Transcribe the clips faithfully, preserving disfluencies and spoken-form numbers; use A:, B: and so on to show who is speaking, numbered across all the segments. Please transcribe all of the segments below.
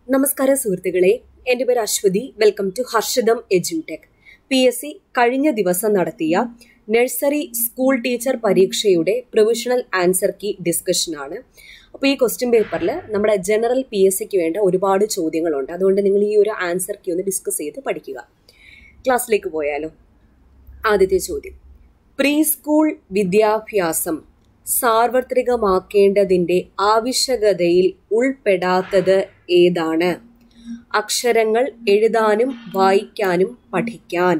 A: നമസ്കാരം സുഹൃത്തുക്കളെ, എൻ്റെ പേര് Aswathy. Welcome to Harshitham Edutech. P S C കഴിഞ്ഞ ദിവസം നടത്തിയ നഴ്സറി സ്കൂൾ ടീച്ചർ പരീക്ഷയുടെ പ്രൊവിഷണൽ ആൻസർ കീ ഡിസ്കഷനാണ്. അപ്പോൾ ഈ ക്വസ്റ്റ്യൻ പേപ്പറിൽ നമ്മുടെ ജനറൽ പി എസ് സിക്ക് വേണ്ട ഒരുപാട് ചോദ്യങ്ങളുണ്ട്. അതുകൊണ്ട് നിങ്ങൾ ഈ ഒരു ആൻസർ കീ ഒന്ന് ഡിസ്കസ് ചെയ്ത് പഠിക്കുക. ക്ലാസ്സിലേക്ക് പോയാലോ. ആദ്യത്തെ ചോദ്യം, പ്രീ സ്കൂൾ വിദ്യാഭ്യാസം സാർവത്രികമാക്കേണ്ടതിൻ്റെ ആവശ്യകതയിൽ ഉൾപ്പെടാത്തത് ഏതാണ്? അക്ഷരങ്ങൾ എഴുതാനും വായിക്കാനും പഠിക്കാൻ.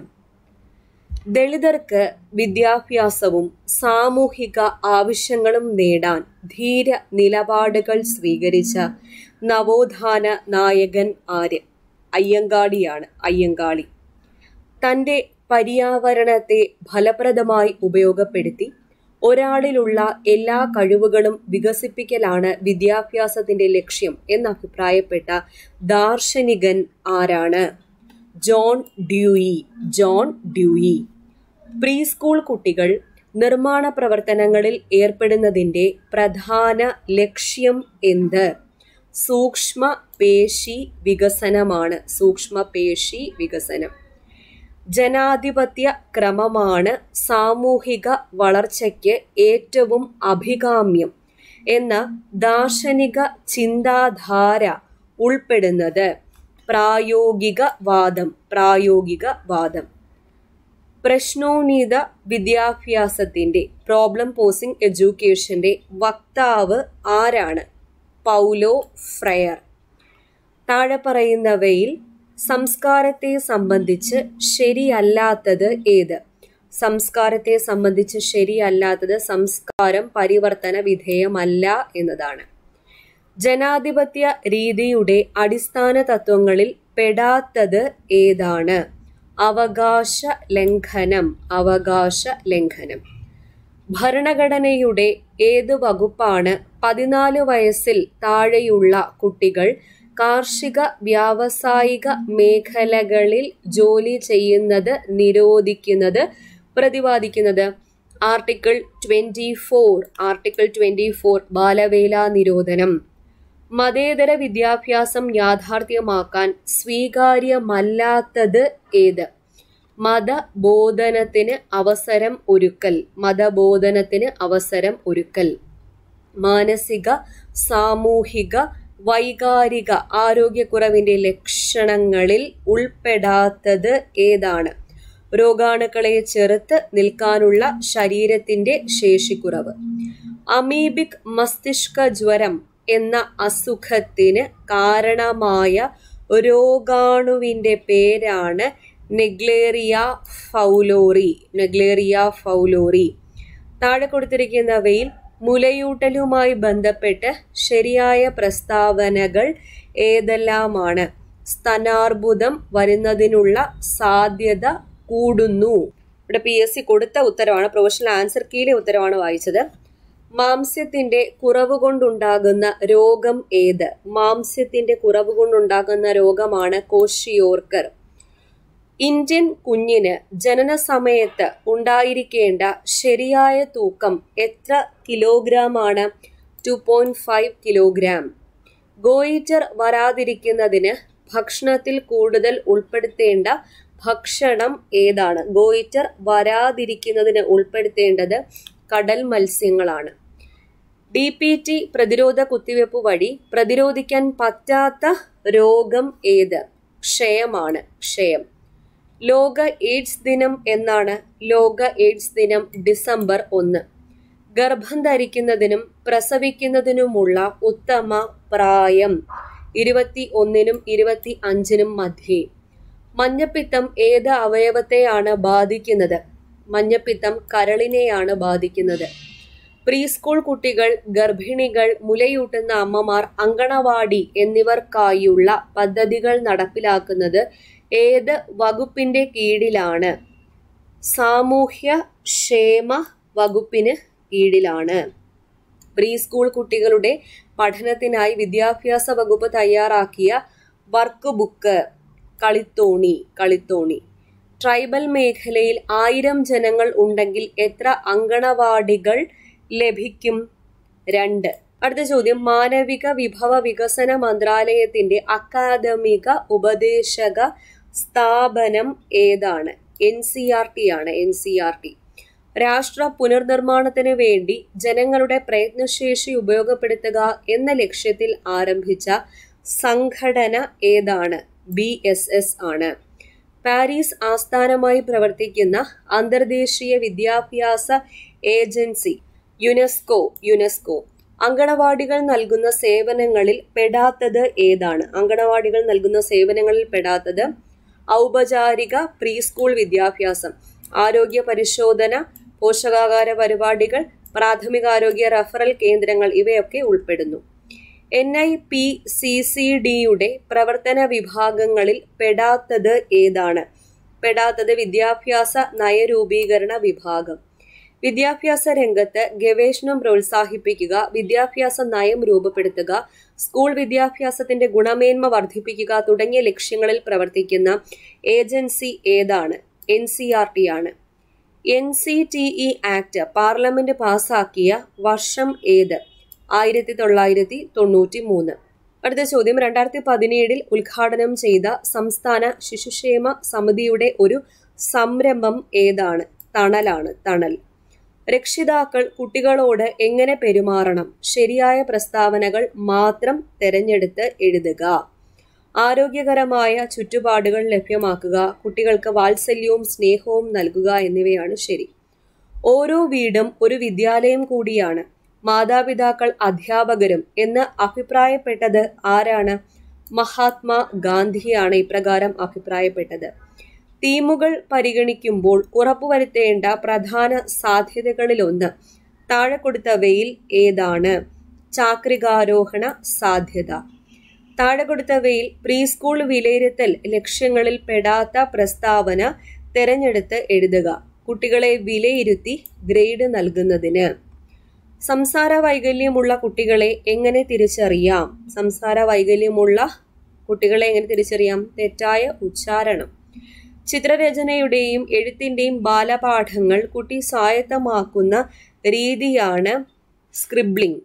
A: ദളിതർക്ക് വിദ്യാഭ്യാസവും സാമൂഹിക ആവശ്യങ്ങളും നേടാൻ ധീര നിലപാടുകൾ സ്വീകരിച്ച നവോത്ഥാന നായകൻ ആര്? അയ്യങ്കാളിയാണ്. അയ്യങ്കാളി. തൻ്റെ പര്യാവരണത്തെ ഫലപ്രദമായി ഉപയോഗപ്പെടുത്തി ഒരാളിലുള്ള എല്ലാ കഴിവുകളും വികസിപ്പിക്കലാണ് വിദ്യാഭ്യാസത്തിന്റെ ലക്ഷ്യം എന്ന് അഭിപ്രായപ്പെട്ട ദാർശനികൻ ആരാണ്? John Dewey. John Dewey. Pre school കുട്ടികൾ നിർമ്മാണ പ്രവർത്തനങ്ങളിൽ ഏർപ്പെടുന്നതിൻ്റെ പ്രധാന ലക്ഷ്യം എന്ത്? സൂക്ഷ്മ പേശി വികസനമാണ്. സൂക്ഷ്മ പേശി വികസനം. ജനാധിപത്യ ക്രമമാണ് സാമൂഹിക വളർച്ചയ്ക്ക് ഏറ്റവും അഭികാമ്യം എന്ന ദാർശനിക ചിന്താധാര ഉൾപ്പെടുന്നത് പ്രായോഗിക വാദം. പ്രായോഗിക വാദം. പ്രശ്നോന്നത വിദ്യാഭ്യാസത്തിന്റെ പ്രോബ്ലം പോസിംഗ് എഡ്യൂക്കേഷന്റെ വക്താവ് ആരാണ്? Paulo Freire. താഴെ പറയുന്നവയിൽ സംസ്കാരത്തെ സംബന്ധിച്ച് ശരിയല്ലാത്തത് ഏത്? സംസ്കാരത്തെ സംബന്ധിച്ച് ശരിയല്ലാത്തത് സംസ്കാരം പരിവർത്തന വിധേയമല്ല എന്നതാണ്. ജനാധിപത്യ രീതിയുടെ അടിസ്ഥാന തത്വങ്ങളിൽ പെടാത്തത് ഏതാണ്? അവകാശ ലംഘനം. അവകാശ ലംഘനം. ഭരണഘടനയുടെ ഏത് വകുപ്പാണ് പതിനാല് വയസ്സിൽ താഴെയുള്ള കുട്ടികൾ കാർഷിക വ്യാവസായിക മേഖലകളിൽ ജോലി ചെയ്യുന്നത് നിരോധിക്കുന്നത് പ്രതിപാദിക്കുന്നത്? Article twenty four. Article twenty four ബാലവേല നിരോധനം. മതേതര വിദ്യാഭ്യാസം യാഥാർത്ഥ്യമാക്കാൻ സ്വീകാര്യമല്ലാത്തത് ഏത്? മതബോധനത്തിന് അവസരം ഒരുക്കൽ. മതബോധനത്തിന് അവസരം ഒരുക്കൽ. മാനസിക സാമൂഹിക വൈകാരിക ആരോഗ്യക്കുറവിന്റെ ലക്ഷണങ്ങളിൽ ഉൾപ്പെടാത്തത് ഏതാണ്? രോഗാണുക്കളെ ചെറുത്ത് നിൽക്കാനുള്ള ശരീരത്തിന്റെ ശേഷിക്കുറവ്. അമീബിക് മസ്തിഷ്ക ജ്വരം എന്ന അസുഖത്തിന് കാരണമായ രോഗാണുവിന്റെ പേരാണ് നെഗ്ലേറിയ ഫൗലോറി. നെഗ്ലേറിയ ഫൗലോറി. താഴെ കൊടുത്തിരിക്കുന്നവയിൽ മുലയൂട്ടലുമായി ബന്ധപ്പെട്ട് ശരിയായ പ്രസ്താവനകൾ ഏതെല്ലാമാണ്? സ്തനാർബുദം വരുന്നതിനുള്ള സാധ്യത കൂടുന്നു. ഇവിടെ പി എസ് സി കൊടുത്ത ഉത്തരവാണ്, പ്രൊഫഷണൽ ആൻസർ കീയിലെ ഉത്തരവാണ് വായിച്ചത്. മാംസ്യത്തിന്റെ കുറവ് കൊണ്ടുണ്ടാകുന്ന രോഗം ഏത്? മാംസ്യത്തിന്റെ കുറവ് കൊണ്ടുണ്ടാകുന്ന രോഗമാണ് കോഷിയോർക്കർ. ഇന്ത്യൻ കുഞ്ഞിന് ജനന സമയത്ത് ഉണ്ടായിരിക്കേണ്ട ശരിയായ തൂക്കം എത്ര കിലോഗ്രാം ആണ്? Two point five kilogram. Goitre വരാതിരിക്കുന്നതിന് ഭക്ഷണത്തിൽ കൂടുതൽ ഉൾപ്പെടുത്തേണ്ട ഭക്ഷണം ഏതാണ്? ഗോയിറ്റർ വരാതിരിക്കുന്നതിന് ഉൾപ്പെടുത്തേണ്ടത് കടൽ മത്സ്യങ്ങളാണ്. ഡി പി ടി പ്രതിരോധ കുത്തിവയ്പ് വഴി പ്രതിരോധിക്കാൻ പറ്റാത്ത രോഗം ഏത്? ക്ഷയമാണ്. ക്ഷയം. ലോക എയ്ഡ്സ് ദിനം എന്നാണ്? ലോക എയ്ഡ്സ് ദിനം ഡിസംബർ ഒന്ന്. ഗർഭം ധരിക്കുന്നതിനും പ്രസവിക്കുന്നതിനുമുള്ള ഉത്തമ പ്രായം ഇരുപത്തി ഒന്നിനും ഇരുപത്തി അഞ്ചിനും മധ്യേ. മഞ്ഞപ്പിത്തം ഏത് അവയവത്തെയാണ് ബാധിക്കുന്നത്? മഞ്ഞപ്പിത്തം കരളിനെയാണ് ബാധിക്കുന്നത്. പ്രീ സ്കൂൾ കുട്ടികൾ, ഗർഭിണികൾ, മുലയൂട്ടുന്ന അമ്മമാർ, അങ്കണവാടി എന്നിവർക്കായുള്ള പദ്ധതികൾ നടപ്പിലാക്കുന്നത് ഏത് വകുപ്പിന്റെ കീഴിലാണ്? സാമൂഹ്യ ക്ഷേമ വകുപ്പിന് കീഴിലാണ്. പ്രീ സ്കൂൾ കുട്ടികളുടെ പഠനത്തിനായി വിദ്യാഭ്യാസ വകുപ്പ് തയ്യാറാക്കിയ വർക്ക് ബുക്ക് കളിത്തോണി. കളിത്തോണി. ട്രൈബൽ മേഖലയിൽ ആയിരം ജനങ്ങൾ ഉണ്ടെങ്കിൽ എത്ര അങ്കണവാടികൾ ലഭിക്കും? രണ്ട്. അടുത്ത ചോദ്യം, മാനവിക വിഭവ വികസന മന്ത്രാലയത്തിന്റെ അക്കാദമിക ഉപദേശക സ്ഥാപനം ഏതാണ്? എൻ സി ആർ ടി ആണ്. N C R T. രാഷ്ട്ര പുനർനിർമ്മാണത്തിന് വേണ്ടി ജനങ്ങളുടെ പ്രയത്നശേഷി ഉപയോഗപ്പെടുത്തുക എന്ന ലക്ഷ്യത്തിൽ ആരംഭിച്ച സംഘടന ഏതാണ്? ബി എസ് എസ് ആണ്. പാരീസ് ആസ്ഥാനമായി പ്രവർത്തിക്കുന്ന അന്തർദേശീയ വിദ്യാഭ്യാസ ഏജൻസി യുനെസ്കോ യുനെസ്കോ അങ്കണവാടികൾ നൽകുന്ന സേവനങ്ങളിൽ പെടാത്തത് ഏതാണ്? അങ്കണവാടികൾ നൽകുന്ന സേവനങ്ങളിൽ പെടാത്തത് ഔപചാരിക പ്രീ സ്കൂൾ വിദ്യാഭ്യാസം, ആരോഗ്യ പരിശോധന, പോഷകാഹാര പരിപാടികൾ, പ്രാഥമികാരോഗ്യ റഫറൽ കേന്ദ്രങ്ങൾ ഇവയൊക്കെ ഉൾപ്പെടുന്നു. N I P C C ഡിയുടെ പ്രവർത്തന വിഭാഗങ്ങളിൽ പെടാത്തത് ഏതാണ്? പെടാത്തത് വിദ്യാഭ്യാസ നയരൂപീകരണ വിഭാഗം. വിദ്യാഭ്യാസ രംഗത്ത് ഗവേഷണം പ്രോത്സാഹിപ്പിക്കുക, വിദ്യാഭ്യാസ നയം രൂപപ്പെടുത്തുക, സ്കൂൾ വിദ്യാഭ്യാസത്തിന്റെ ഗുണമേന്മ വർദ്ധിപ്പിക്കുക തുടങ്ങിയ ലക്ഷ്യങ്ങളിൽ പ്രവർത്തിക്കുന്ന ഏജൻസി ഏതാണ്? എൻ സി ആർ ടി ആണ്. N C T E act parliament പാസാക്കിയ വർഷം ഏത്? ആയിരത്തി തൊള്ളായിരത്തി തൊണ്ണൂറ്റി മൂന്ന്. അടുത്ത ചോദ്യം, രണ്ടായിരത്തി പതിനേഴിൽ ഉദ്ഘാടനം ചെയ്ത സംസ്ഥാന ശിശുക്ഷേമ സമിതിയുടെ ഒരു സംരംഭം ഏതാണ്? തണലാണ്. തണൽ. രക്ഷിതാക്കൾ കുട്ടികളോട് എങ്ങനെ പെരുമാറണം? ശരിയായ പ്രസ്താവനകൾ മാത്രം തെരഞ്ഞെടുത്ത് എഴുതുക. ആരോഗ്യകരമായ ചുറ്റുപാടുകൾ ലഭ്യമാക്കുക, കുട്ടികൾക്ക് വാത്സല്യവും സ്നേഹവും നൽകുക എന്നിവയാണ് ശരി. ഓരോ വീടും ഒരു വിദ്യാലയം കൂടിയാണ്, മാതാപിതാക്കൾ അധ്യാപകരും എന്ന് അഭിപ്രായപ്പെട്ടത് ആരാണ്? മഹാത്മാ ഗാന്ധിയാണ് ഇപ്രകാരം അഭിപ്രായപ്പെട്ടത്. തീമുകൾ പരിഗണിക്കുമ്പോൾ ഉറപ്പുവരുത്തേണ്ട പ്രധാന സാധ്യതകളിലൊന്ന് താഴെ കൊടുത്തവയിൽ ഏതാണ്? ചാക്രികാരോഹണ സാധ്യത. താഴെ കൊടുത്തവയിൽ പ്രീ സ്കൂൾ വിലയിരുത്തൽ ലക്ഷ്യങ്ങളിൽ പെടാത്ത പ്രസ്താവന തെരഞ്ഞെടുത്ത് എഴുതുക. കുട്ടികളെ വിലയിരുത്തി ഗ്രേഡ് നൽകുന്നതിന്. സംസാര വൈകല്യമുള്ള കുട്ടികളെ എങ്ങനെ തിരിച്ചറിയാം? സംസാര വൈകല്യമുള്ള കുട്ടികളെ എങ്ങനെ തിരിച്ചറിയാം? തെറ്റായ ഉച്ചാരണം. ചിത്രരചനയുടെയും എഴുത്തിന്റെയും ബാലപാഠങ്ങൾ കുട്ടി സ്വായത്തമാക്കുന്ന രീതിയാണ് സ്ക്രിബ്ലിംഗ്.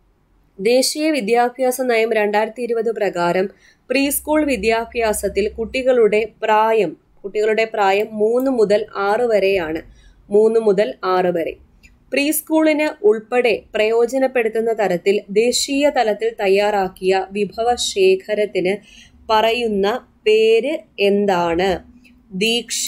A: ദേശീയ വിദ്യാഭ്യാസ നയം രണ്ടായിരത്തി ഇരുപത് പ്രകാരം പ്രീ സ്കൂൾ വിദ്യാഭ്യാസത്തിൽ കുട്ടികളുടെ പ്രായം കുട്ടികളുടെ പ്രായം മൂന്ന് മുതൽ ആറ് വരെയാണ്. മൂന്ന് മുതൽ ആറ് വരെ. പ്രീ സ്കൂളിന് ഉൾപ്പെടെ പ്രയോജനപ്പെടുത്തുന്ന തരത്തിൽ ദേശീയ തലത്തിൽ തയ്യാറാക്കിയ വിഭവ ശേഖരത്തിന് പറയുന്ന പേര് എന്താണ്? ദീക്ഷ.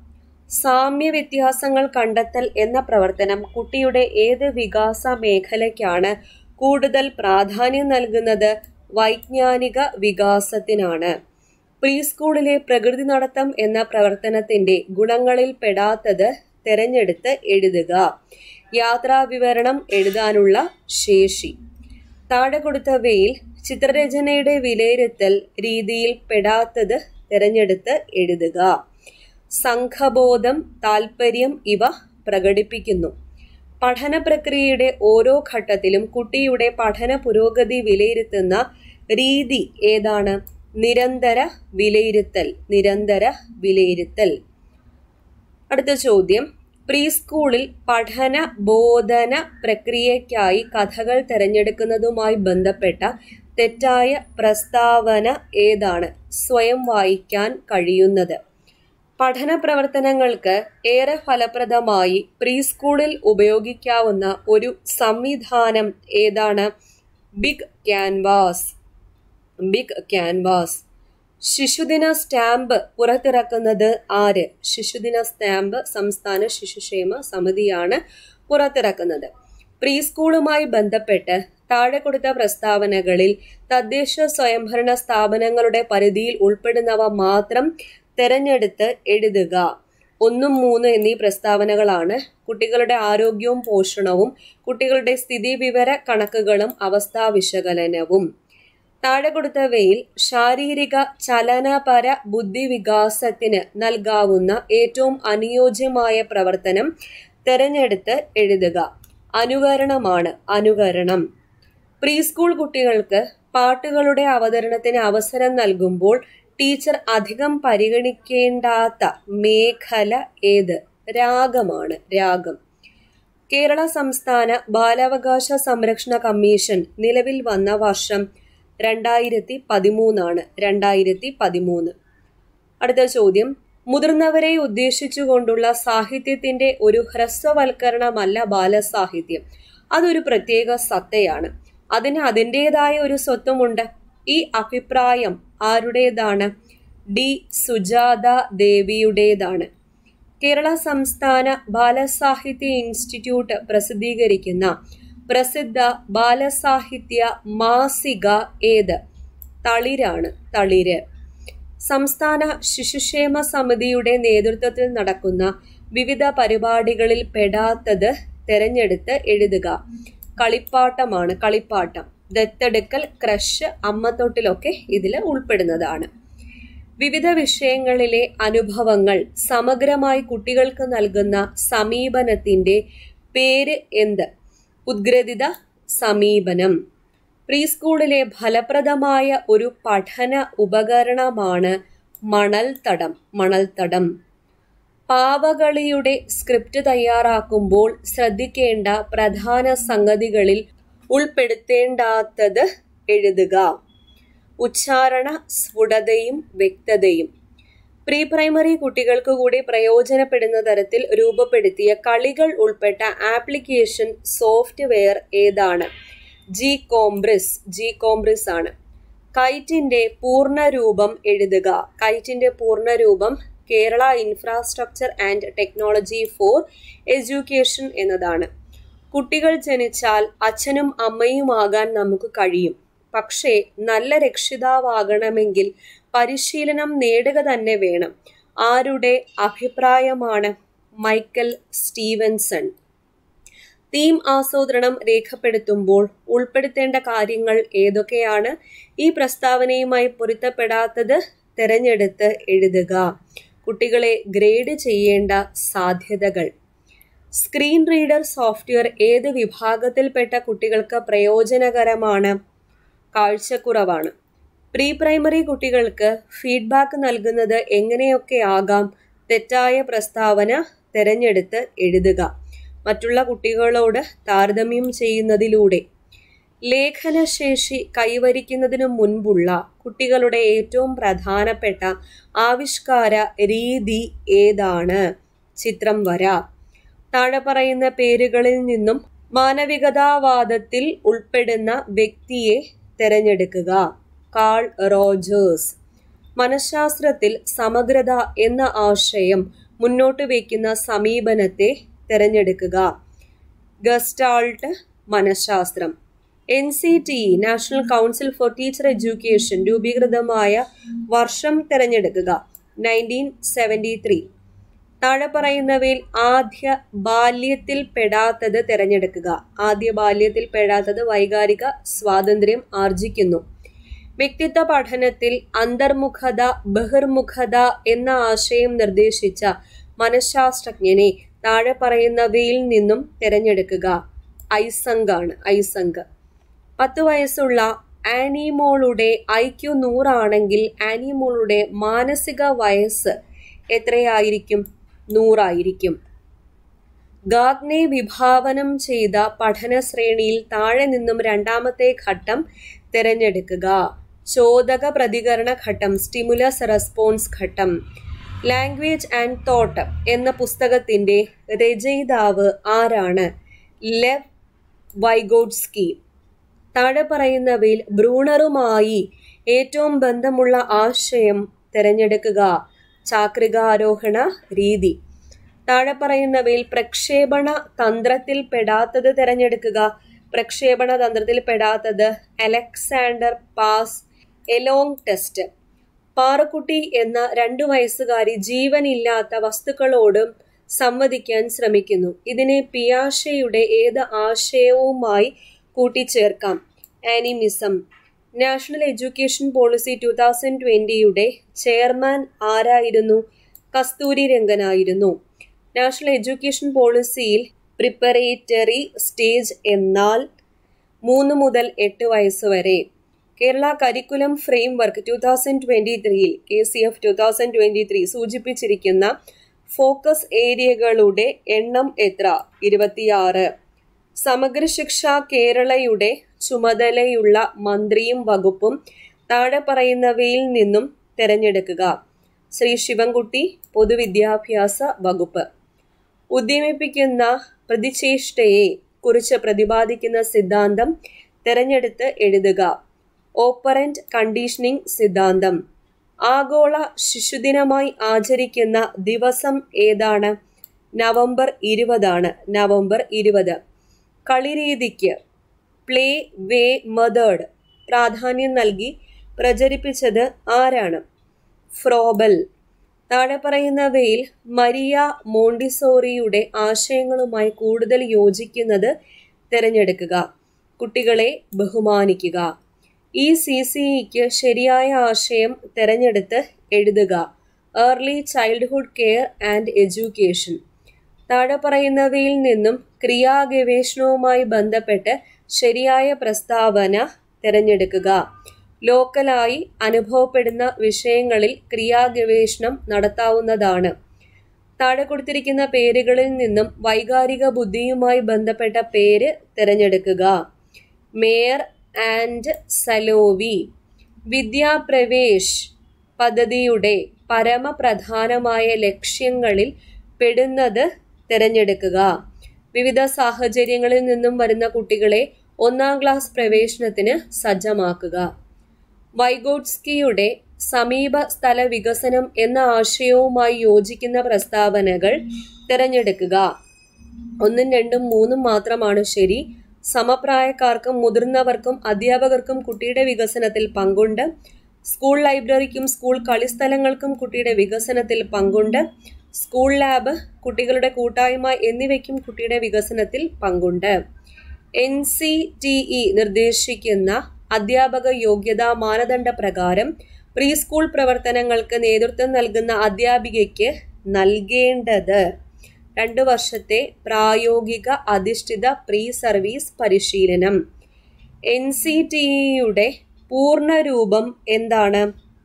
A: സാമ്യ വ്യത്യാസങ്ങൾ കണ്ടെത്തൽ എന്ന പ്രവർത്തനം കുട്ടിയുടെ ഏത് വികാസ മേഖലയ്ക്കാണ് കൂടുതൽ പ്രാധാന്യം നൽകുന്നത്? വൈജ്ഞാനിക വികാസത്തിനാണ്. പ്രീ സ്കൂളിലെ പ്രകൃതി നടത്തം എന്ന പ്രവർത്തനത്തിന്റെ ഗുണങ്ങളിൽ പെടാത്തത് തെരഞ്ഞെടുത്ത് എഴുതുക. യാത്രാ വിവരണം എഴുതാനുള്ള ശേഷി. താഴെ കൊടുത്തവയിൽ ചിത്രരചനയുടെ വിലയിരുത്തൽ രീതിയിൽ പെടാത്തത് തെരഞ്ഞെടുത്ത് എഴുതുക. സംഘബോധം, താൽപര്യം ഇവ പ്രകടിപ്പിക്കുന്നു. പഠന പ്രക്രിയയുടെ ഓരോ ഘട്ടത്തിലും കുട്ടിയുടെ പഠന പുരോഗതി വിലയിരുത്തുന്ന രീതി ഏതാണ്? നിരന്തര വിലയിരുത്തൽ. നിരന്തര വിലയിരുത്തൽ. അടുത്ത ചോദ്യം, പ്രീ സ്കൂളിൽ പഠന ബോധന പ്രക്രിയയ്ക്കായി കഥകൾ തിരഞ്ഞെടുക്കുന്നതുമായി ബന്ധപ്പെട്ട തെറ്റായ പ്രസ്താവന ഏതാണ്? സ്വയം വായിക്കാൻ കഴിയുന്നത്. പഠന പ്രവർത്തനങ്ങൾക്ക് ഏറെ ഫലപ്രദമായി പ്രീ സ്കൂളിൽ ഉപയോഗിക്കാവുന്ന ഒരു സംവിധാനം ഏതാണ്? Big canvas. Big canvas. ശിശുദിന സ്റ്റാമ്പ് പുറത്തിറക്കുന്നത് ആര്? ശിശുദിന സ്റ്റാമ്പ് സംസ്ഥാന ശിശുക്ഷേമ സമിതിയാണ് പുറത്തിറക്കുന്നത്. പ്രീ സ്കൂളുമായി ബന്ധപ്പെട്ട് താഴെ കൊടുത്ത പ്രസ്താവനകളിൽ തദ്ദേശ സ്വയംഭരണ സ്ഥാപനങ്ങളുടെ പരിധിയിൽ ഉൾപ്പെടുന്നവ മാത്രം തെരഞ്ഞെടുത്ത് എഴുതുക. ഒന്നും മൂന്ന് എന്നീ പ്രസ്താവനകളാണ്. കുട്ടികളുടെ ആരോഗ്യവും പോഷണവും, കുട്ടികളുടെ സ്ഥിതിവിവര കണക്കുകളും അവസ്ഥാ വിശകലനവും. താഴെ കൊടുത്തവയിൽ ശാരീരിക ചലനപര ബുദ്ധിവികാസത്തിന് നൽകാവുന്ന ഏറ്റവും അനുയോജ്യമായ പ്രവർത്തനം തെരഞ്ഞെടുത്ത് എഴുതുക. അനുകരണമാണ്. അനുകരണം. പ്രീ സ്കൂൾ കുട്ടികൾക്ക് പാട്ടുകളുടെ അവതരണത്തിന് അവസരം നൽകുമ്പോൾ ടീച്ചർ അധികം പരിഗണിക്കേണ്ടാത്ത മേഖല ഏത്? രാഗമാണ്. രാഗം. കേരള സംസ്ഥാന ബാലാവകാശ സംരക്ഷണ കമ്മീഷൻ നിലവിൽ വന്ന വർഷം രണ്ടായിരത്തി പതിമൂന്നാണ് രണ്ടായിരത്തി പതിമൂന്ന്. അടുത്ത ചോദ്യം, മുതിർന്നവരെ ഉദ്ദേശിച്ചുകൊണ്ടുള്ള സാഹിത്യത്തിന്റെ ഒരു ഹ്രസ്വവൽക്കരണമല്ല ബാലസാഹിത്യം. അതൊരു പ്രത്യേക സത്തയാണ്. അതിന് അതിൻ്റെതായ ഒരു സ്വത്വമുണ്ട്. ഈ അഭിപ്രായം ആരുടേതാണ്? ഡി സുജാത ദേവിയുടേതാണ്. കേരള സംസ്ഥാന ബാലസാഹിത്യ ഇൻസ്റ്റിറ്റ്യൂട്ട് പ്രസിദ്ധീകരിക്കുന്ന പ്രസിദ്ധ ബാലസാഹിത്യ മാസിക ഏത്? തളിരാണ്, തളിര്. സംസ്ഥാന ശിശുക്ഷേമ സമിതിയുടെ നേതൃത്വത്തിൽ നടക്കുന്ന വിവിധ പരിപാടികളിൽ പെടാത്തത് തെരഞ്ഞെടുത്ത് എഴുതുക. കളിപ്പാട്ടമാണ്, കളിപ്പാട്ടം. ദത്തെടുക്കൽ, ക്രഷ്, അമ്മത്തൊട്ടിലൊക്കെ ഇതിൽ ഉൾപ്പെടുന്നതാണ്. വിവിധ വിഷയങ്ങളിലെ അനുഭവങ്ങൾ സമഗ്രമായി കുട്ടികൾക്ക് നൽകുന്ന സമീപനത്തിന്റെ പേര് എന്ത്? ഉദ്ഗ്രഥിത സമീപനം. പ്രീ സ്കൂളിലെ ഫലപ്രദമായ ഒരു പഠന ഉപകരണമാണ് മണൽത്തടം, മണൽത്തടം. പാവകളിയുടെ സ്ക്രിപ്റ്റ് തയ്യാറാക്കുമ്പോൾ ശ്രദ്ധിക്കേണ്ട പ്രധാന സംഗതികളിൽ ഉൾപ്പെടുത്തേണ്ടാത്തത് എഴുതുക. ഉച്ചാരണ സ്ഫുടതയും വ്യക്തതയും. പ്രീ പ്രൈമറി കുട്ടികൾക്ക് കൂടി പ്രയോജനപ്പെടുന്ന തരത്തിൽ രൂപപ്പെടുത്തിയ കളികൾ ഉൾപ്പെട്ട ആപ്ലിക്കേഷൻ സോഫ്റ്റ്വെയർ ഏതാണ്? ജി കോംബ്രിസ്, ജി കോംബ്രിസ് ആണ്. കൈറ്റിന്റെ പൂർണ്ണരൂപം എഴുതുക. കൈറ്റിന്റെ പൂർണ്ണരൂപം Kerala infrastructure and technology for education എന്നതാണ്. കുട്ടികൾ ജനിച്ചാൽ അച്ഛനും അമ്മയുമാകാൻ നമുക്ക് കഴിയും. പക്ഷേ നല്ല രക്ഷിതാവാകണമെങ്കിൽ പരിശീലനം നേടുക തന്നെ വേണം. ആരുടെ അഭിപ്രായമാണ്? Michael Stephenson. തീം ആസൂത്രണം രേഖപ്പെടുത്തുമ്പോൾ ഉൾപ്പെടുത്തേണ്ട കാര്യങ്ങൾ ഏതൊക്കെയാണ്? ഈ പ്രസ്താവനയുമായി പൊരുത്തപ്പെടാത്തത് തിരഞ്ഞെടുത്ത് എഴുതുക. കുട്ടികളെ ഗ്രേഡ് ചെയ്യേണ്ട സാധ്യതകൾ. സ്ക്രീൻ റീഡർ സോഫ്റ്റ്വെയർ ഏത് വിഭാഗത്തിൽപ്പെട്ട കുട്ടികൾക്ക് പ്രയോജനകരമാണ്? കാഴ്ചക്കുറവാണ്. പ്രീ പ്രൈമറി കുട്ടികൾക്ക് ഫീഡ്ബാക്ക് നൽകുന്നത് എങ്ങനെയൊക്കെ ആകാം? തെറ്റായ പ്രസ്താവന തിരഞ്ഞെടുത്ത് എഴുതുക. മറ്റുള്ള കുട്ടികളോട് താരതമ്യം ചെയ്യുന്നതിലൂടെ. ലേഖനശേഷി കൈവരിക്കുന്നതിനു മുൻപുള്ള കുട്ടികളുടെ ഏറ്റവും പ്രധാനപ്പെട്ട ആവിഷ്കാര രീതി ഏതാണ്? ചിത്രം വര. താഴെ പറയുന്ന പേരുകളിൽ നിന്നും മാനവികതാവാദത്തിൽ ഉൾപ്പെടുന്ന വ്യക്തിയെ തിരഞ്ഞെടുക്കുക. Call Rogers. മനഃശാസ്ത്രത്തിൽ സമഗ്രത എന്ന ആശയം മുന്നോട്ട് വയ്ക്കുന്ന സമീപനത്തെ തിരഞ്ഞെടുക്കുക. ഗസ്റ്റാൾട്ട് മനഃശാസ്ത്രം. N C T E National Council for Teacher Education രൂപീകൃതമായ വർഷം തിരഞ്ഞെടുക്കുക. Nineteen seventy three. താഴെ പറയുന്നവയിൽ ആദ്യ ബാല്യത്തിൽ പെടാത്തത് തിരഞ്ഞെടുക്കുക. ആദ്യ ബാല്യത്തിൽ പെടാത്തത് വൈകാരിക സ്വാതന്ത്ര്യം ആർജിക്കുന്നു. വ്യക്തിത്വ പഠനത്തിൽ അന്തർമുഖത ബഹിർമുഖത എന്ന ആശയം നിർദ്ദേശിച്ച മനഃശാസ്ത്രജ്ഞനെ താഴെ പറയുന്നവയിൽ നിന്നും തിരഞ്ഞെടുക്കുക. ഐസങ്ക് ആണ്, ഐസങ്ക്. പത്ത് വയസ്സുള്ള ആനിമോളുടെ ഐക്യു നൂറാണെങ്കിൽ ആനിമോളുടെ മാനസിക വയസ്സ് എത്രയായിരിക്കും? നൂറായിരിക്കും. ഗാഗ്നെ വിഭാവനം ചെയ്ത പഠന ശ്രേണിയിൽ താഴെ നിന്നും രണ്ടാമത്തെ ഘട്ടം തിരഞ്ഞെടുക്കുക. ചോദക പ്രതികരണ ഘട്ടം, സ്റ്റിമുലസ് റെസ്പോൺസ് ഘട്ടം. ലാംഗ്വേജ് ആൻഡ് തോട്ട് എന്ന പുസ്തകത്തിന്റെ രചയിതാവ് ആരാണ്? Lev Vygotsky. താഴെ പറയുന്നവയിൽ ബ്രൂണറുമായി ഏറ്റവും ബന്ധമുള്ള ആശയം തിരഞ്ഞെടുക്കുക. ചാക്രികാരോഹണ രീതി. താഴെ പറയുന്നവയിൽ പ്രക്ഷേപണ തന്ത്രത്തിൽ പെടാത്തത് തിരഞ്ഞെടുക്കുക. പ്രക്ഷേപണ തന്ത്രത്തിൽ പെടാത്തത് Alexander pass along test. Parukkutty എന്ന രണ്ടു വയസ്സുകാരി ജീവനില്ലാത്ത വസ്തുക്കളോടും സംവദിക്കാൻ ശ്രമിക്കുന്നു. ഇതിനെ പിയാഷെയുടെ ഏത് ആശയവുമായി കൂട്ടിച്ചേർക്കാം? Animism. National Education Policy two thousand ട്വന്റിയുടെ ചെയർമാൻ ആരായിരുന്നു? കസ്തൂരി രംഗനായിരുന്നു. നാഷണൽ എഡ്യൂക്കേഷൻ പോളിസിയിൽ പ്രിപ്പറേറ്ററി സ്റ്റേജ് എന്നാൽ മൂന്ന് മുതൽ എട്ട് വയസ്സ് വരെ. Kerala curriculum framework two thousand twenty ത്രീയിൽ K C F two thousand twenty three സൂചിപ്പിച്ചിരിക്കുന്ന ഫോക്കസ് ഏരിയകളുടെ എണ്ണം എത്ര? ഇരുപത്തിയാറ്. സമഗ്ര ശിക്ഷ കേരളയുടെ ചുമതലയുള്ള മന്ത്രിയും വകുപ്പും താഴെ പറയുന്നവയിൽ നിന്നും തിരഞ്ഞെടുക്കുക. ശ്രീ ശിവൻകുട്ടി, പൊതുവിദ്യാഭ്യാസ വകുപ്പ്. ഉദ്യമിപ്പിക്കുന്ന പ്രതിചേഷ്ടയെ കുറിച്ച് പ്രതിപാദിക്കുന്ന സിദ്ധാന്തം തിരഞ്ഞെടുത്ത് എഴുതുക. ഓപ്പറന്റ് കണ്ടീഷനിങ് സിദ്ധാന്തം. ആഗോള ശിശുദിനമായി ആചരിക്കുന്ന ദിവസം ഏതാണ്? നവംബർ ഇരുപതാണ്. നവംബർ ഇരുപത്. കളിരീതിക്ക് പ്ലേ വേ മെത്തേഡ് പ്രാധാന്യം നൽകി പ്രചരിപ്പിച്ചത് ആരാണ്? ഫ്രോബൽ. താഴെ പറയുന്നവയിൽ മരിയ മോണ്ടിസോറിയുടെ ആശയങ്ങളുമായി കൂടുതൽ യോജിക്കുന്നത് തിരഞ്ഞെടുക്കുക. കുട്ടികളെ ബഹുമാനിക്കുക. ഈ സി സി ഇക്ക് ശരിയായ ആശയം തിരഞ്ഞെടുത്ത് എഴുതുക. Early childhood care and education. താഴെ പറയുന്നവയിൽ നിന്നും ക്രിയാഗവേഷണവുമായി ബന്ധപ്പെട്ട് ശരിയായ പ്രസ്താവന തിരഞ്ഞെടുക്കുക. ലോക്കലായി അനുഭവപ്പെടുന്ന വിഷയങ്ങളിൽ ക്രിയാഗവേഷണം നടത്താവുന്നതാണ്. താഴെ കൊടുത്തിരിക്കുന്ന പേരുകളിൽ നിന്നും വൈകാരിക ബുദ്ധിയുമായി ബന്ധപ്പെട്ട പേര് തിരഞ്ഞെടുക്കുക. Mayor and Salovey. വിദ്യാപ്രവേശ് പദ്ധതിയുടെ പരമപ്രധാനമായ ലക്ഷ്യങ്ങളിൽ പെടുന്നത് തിരഞ്ഞെടുക്കുക. വിവിധ സാഹചര്യങ്ങളിൽ നിന്നും വരുന്ന കുട്ടികളെ ഒന്നാം ക്ലാസ് പ്രവേശനത്തിന് സജ്ജമാക്കുക. വൈഗോട്സ്കിയുടെ സമീപ സ്ഥല വികസനം എന്ന ആശയവുമായി യോജിക്കുന്ന പ്രസ്താവനകൾ തിരഞ്ഞെടുക്കുക. ഒന്നും രണ്ടും മൂന്നും മാത്രമാണ് ശരി. സമപ്രായക്കാർക്കും മുതിർന്നവർക്കും അധ്യാപകർക്കും കുട്ടിയുടെ വികസനത്തിൽ പങ്കുണ്ട്. സ്കൂൾ ലൈബ്രറിക്കും സ്കൂൾ കളിസ്ഥലങ്ങൾക്കും കുട്ടിയുടെ വികസനത്തിൽ പങ്കുണ്ട്. സ്കൂൾ ലാബ്, കുട്ടികളുടെ കൂട്ടായ്മ എന്നിവയ്ക്കും കുട്ടിയുടെ വികസനത്തിൽ പങ്കുണ്ട്. എൻ സി ടി ഇ നിർദ്ദേശിക്കുന്ന അധ്യാപക യോഗ്യതാ മാനദണ്ഡ പ്രകാരം പ്രീ സ്കൂൾ പ്രവർത്തനങ്ങൾക്ക് നേതൃത്വം നൽകുന്ന അധ്യാപികയ്ക്ക് നൽകേണ്ടത് രണ്ടു വർഷത്തെ പ്രായോഗിക അധിഷ്ഠിത പ്രീ സർവീസ് പരിശീലനം. എൻ സി ടി ഇയുടെ പൂർണ്ണരൂപം എന്താണ്?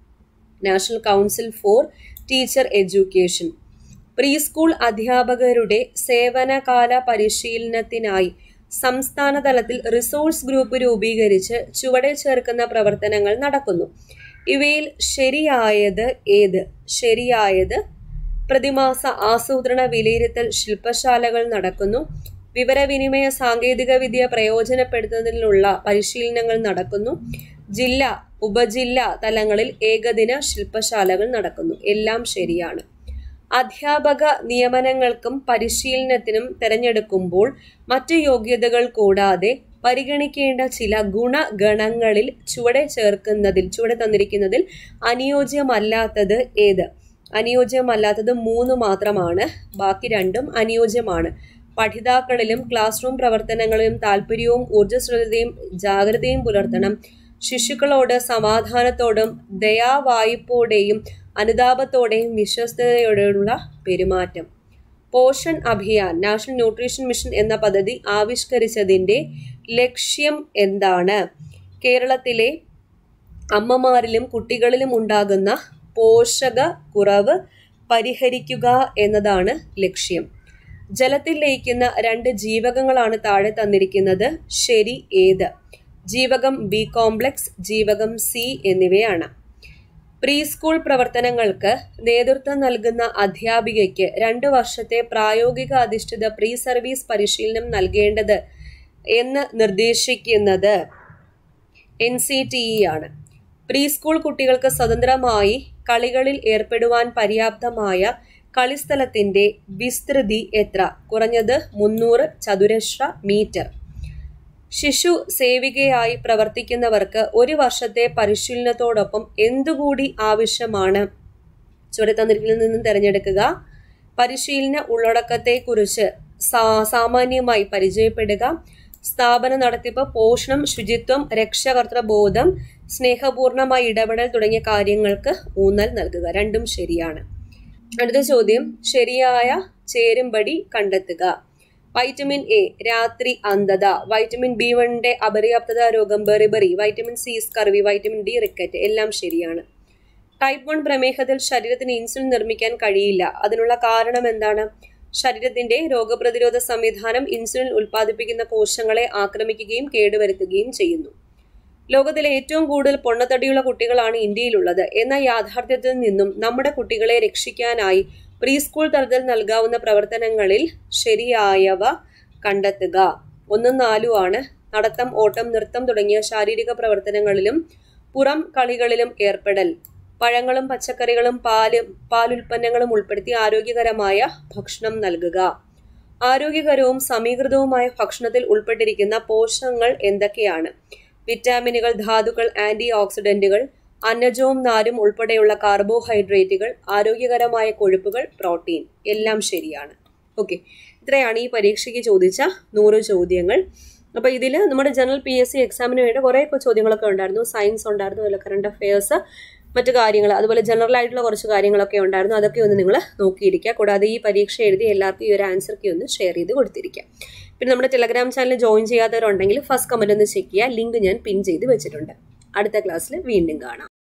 A: National Council for Teacher Education. Pre school അധ്യാപകരുടെ സേവനകാല പരിശീലനത്തിനായി സംസ്ഥാന തലത്തിൽ റിസോഴ്സ് ഗ്രൂപ്പ് രൂപീകരിച്ച് ചുവടെ ചേർക്കുന്ന പ്രവർത്തനങ്ങൾ നടക്കുന്നു. ഇവയിൽ ശരിയായത് ഏത്? ശരിയായത് പ്രതിമാസ ആസൂത്രണ വിലയിരുത്തൽ ശില്പശാലകൾ നടക്കുന്നു. വിവരവിനിമയ സാങ്കേതിക വിദ്യ പ്രയോജനപ്പെടുത്തുന്നതിനുള്ള പരിശീലനങ്ങൾ നടക്കുന്നു. ജില്ലാ ഉപജില്ലാ തലങ്ങളിൽ ഏകദിന ശില്പശാലകൾ നടക്കുന്നു. എല്ലാം ശരിയാണ്. അധ്യാപക നിയമനങ്ങൾക്കും പരിശീലനത്തിനും തിരഞ്ഞെടുക്കുമ്പോൾ മറ്റു യോഗ്യതകൾ കൂടാതെ പരിഗണിക്കേണ്ട ചില ഗുണഗണങ്ങളിൽ ചുവടെ ചേർക്കുന്നതിൽ ചുവടെ തന്നിരിക്കുന്നതിൽ അനുയോജ്യമല്ലാത്തത് ഏത്? അനുയോജ്യമല്ലാത്തത് മൂന്ന് മാത്രമാണ്. ബാക്കി രണ്ടും അനുയോജ്യമാണ്. പഠിതാക്കളിലും ക്ലാസ് റൂം പ്രവർത്തനങ്ങളിലും താല്പര്യവും ഊർജ്ജസ്വലതയും ജാഗ്രതയും പുലർത്തണം. ശിശുക്കളോട് സമാധാനത്തോടും ദയാവായ്പോടെയും അനുതാപത്തോടെയും വിശ്വസ്തയോടെയുള്ള പെരുമാറ്റം. Poshan Abhiyan National Nutrition Mission എന്ന പദ്ധതി ആവിഷ്കരിച്ചതിൻ്റെ ലക്ഷ്യം എന്താണ്? കേരളത്തിലെ അമ്മമാരിലും കുട്ടികളിലും ഉണ്ടാകുന്ന പോഷക കുറവ് പരിഹരിക്കുക എന്നതാണ് ലക്ഷ്യം. ജലത്തിൽ ലയിക്കുന്ന രണ്ട് ജീവകങ്ങളാണ് താഴെ തന്നിരിക്കുന്നത്. ശരി ഏത്? ജീവകം ബി കോംപ്ലക്സ്, ജീവകം സി എന്നിവയാണ്. പ്രീ സ്കൂൾ പ്രവർത്തനങ്ങൾക്ക് നേതൃത്വം നൽകുന്ന അധ്യാപികയ്ക്ക് രണ്ട് വർഷത്തെ പ്രായോഗിക അധിഷ്ഠിത പ്രീ സർവീസ് പരിശീലനം നൽകേണ്ടത് എന്ന് നിർദ്ദേശിക്കുന്നത് എൻ സി ടി ഇ ആണ്. പ്രീ സ്കൂൾ കുട്ടികൾക്ക് സ്വതന്ത്രമായി കളികളിൽ ഏർപ്പെടുവാൻ പര്യാപ്തമായ കളിസ്ഥലത്തിന്റെ വിസ്തൃതി എത്ര? കുറഞ്ഞത് മുന്നൂറ് ചതുരശ്ര മീറ്റർ. ശിശു സേവികയായി പ്രവർത്തിക്കുന്നവർക്ക് ഒരു വർഷത്തെ പരിശീലനത്തോടൊപ്പം എന്തുകൂടി ആവശ്യമാണ്? ചുവടെ തന്നിരിക്കുന്നതിൽ നിന്നും തിരഞ്ഞെടുക്കുക. പരിശീലന ഉള്ളടക്കത്തെക്കുറിച്ച് സാ സാമാന്യമായി പരിചയപ്പെടുക. സ്ഥാപന നടത്തിപ്പ്, പോഷണം, ശുചിത്വം, രക്ഷകർത്തൃബോധം, സ്നേഹപൂർണമായ ഇടപെടൽ തുടങ്ങിയ കാര്യങ്ങൾക്ക് ഊന്നൽ നൽകുക. രണ്ടും ശരിയാണ്. അടുത്ത ചോദ്യം, ശരിയായ ചേരുംപടി കണ്ടെത്തുക. വൈറ്റമിൻ എ രാത്രി അന്ധത, വൈറ്റമിൻ ബി വണ്ണിന്റെ അപര്യാപ്തത രോഗം beriberi, vitamin C scurvy, vitamin D rickets. എല്ലാം ശരിയാണ്. ടൈപ്പ് വൺ പ്രമേഹത്തിൽ ശരീരത്തിന് ഇൻസുലിൻ നിർമ്മിക്കാൻ കഴിയില്ല. അതിനുള്ള കാരണം എന്താണ്? ശരീരത്തിന്റെ രോഗപ്രതിരോധ സംവിധാനം ഇൻസുലിൻ ഉൽപ്പാദിപ്പിക്കുന്ന കോശങ്ങളെ ആക്രമിക്കുകയും കേടുവരുത്തുകയും ചെയ്യുന്നു. ലോകത്തിലെ ഏറ്റവും കൂടുതൽ പൊണ്ണത്തടിയുള്ള കുട്ടികളാണ് ഇന്ത്യയിലുള്ളത് എന്ന യാഥാർത്ഥ്യത്തിൽ നിന്നും നമ്മുടെ കുട്ടികളെ രക്ഷിക്കാനായി പ്രീ സ്കൂൾ തലത്തിൽ നൽകാവുന്ന പ്രവർത്തനങ്ങളിൽ ശരിയായവ കണ്ടെത്തുക. ഒന്നും നാലും ആണ്. നടത്തം, ഓട്ടം, നൃത്തം തുടങ്ങിയ ശാരീരിക പ്രവർത്തനങ്ങളിലും പുറം കളികളിലും ഏർപ്പെടൽ, പഴങ്ങളും പച്ചക്കറികളും പാല് പാലുൽപ്പന്നങ്ങളും ഉൾപ്പെടുത്തി ആരോഗ്യകരമായ ഭക്ഷണം നൽകുക. ആരോഗ്യകരവും സമീകൃതവുമായ ഭക്ഷണത്തിൽ ഉൾപ്പെട്ടിരിക്കുന്ന പോഷകങ്ങൾ എന്തൊക്കെയാണ്? വിറ്റാമിനുകൾ, ധാതുക്കൾ, ആന്റി ഓക്സിഡന്റുകൾ, അന്നജവും നാരും ഉൾപ്പെടെയുള്ള കാർബോഹൈഡ്രേറ്റുകൾ, ആരോഗ്യകരമായ കൊഴുപ്പുകൾ, പ്രോട്ടീൻ. എല്ലാം ശരിയാണ്. ഓക്കെ, ഇത്രയാണ് ഈ പരീക്ഷയ്ക്ക് ചോദിച്ച നൂറ് ചോദ്യങ്ങൾ. അപ്പോൾ ഇതിൽ നമ്മുടെ ജനറൽ പി എസ് സി എക്സാമിന് വേണ്ടി കുറേ ചോദ്യങ്ങളൊക്കെ ഉണ്ടായിരുന്നു. സയൻസ് ഉണ്ടായിരുന്നു, അതുപോലെ കറണ്ട് അഫയേഴ്സ്, മറ്റു കാര്യങ്ങൾ, അതുപോലെ ജനറൽ ആയിട്ടുള്ള കുറച്ച് കാര്യങ്ങളൊക്കെ ഉണ്ടായിരുന്നു. അതൊക്കെ ഒന്ന് നിങ്ങൾ നോക്കിയിരിക്കുക. കൂടാതെ ഈ പരീക്ഷ എഴുതി എല്ലാവർക്കും ഈ ഒരു ആൻസർ കീ ഒന്ന് ഷെയർ ചെയ്ത് കൊടുത്തിരിക്കുക. പിന്നെ നമ്മുടെ ടെലഗ്രാം ചാനൽ ജോയിൻ ചെയ്യാത്തവരുണ്ടെങ്കിൽ ഫസ്റ്റ് കമന്റ് ഒന്ന് ചെക്ക് ചെയ്യുക. ലിങ്ക് ഞാൻ പിൻ ചെയ്ത് വെച്ചിട്ടുണ്ട്. അടുത്ത ക്ലാസ്സിൽ വീണ്ടും കാണാം.